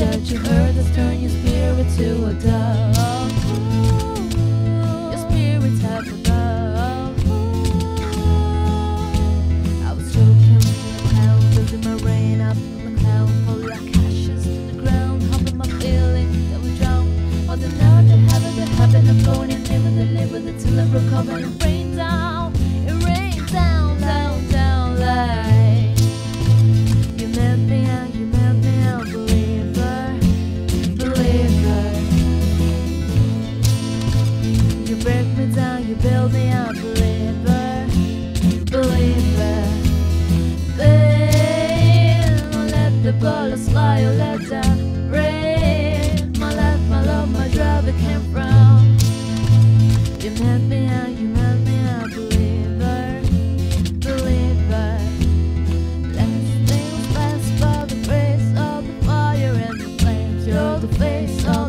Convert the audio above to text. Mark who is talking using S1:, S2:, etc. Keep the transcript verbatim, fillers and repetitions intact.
S1: that you heard has turned your spirit to a dove. Your spirit's half above. I was choking to the cloud, building my rain up from the cloud, falling like ashes to the ground, humping my feelings that would drown. All the now the habit, the habit of going and living, the live with it till I broke up and it rained down. It rained down, down, down like you met me and you met me, a believer, believer. You break me down, you build me a believer, believer. Then I'll let the bullets fly, I'll let them rain. My life, my love, my drive, it came from you met me and you met me, a believer, believer. Let's things last by the grace of the fire and the flames. You're the face of